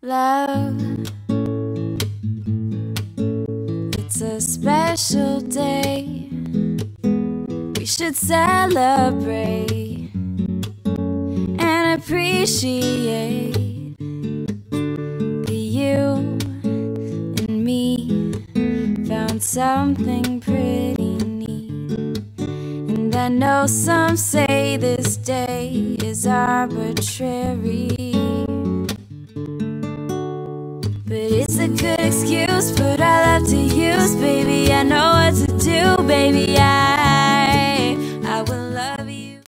Love, it's a special day. We should celebrate and appreciate that you and me found something pretty neat. And I know some say this day is arbitrary, but it's a good excuse, put our love to use, baby. I know what to do, baby.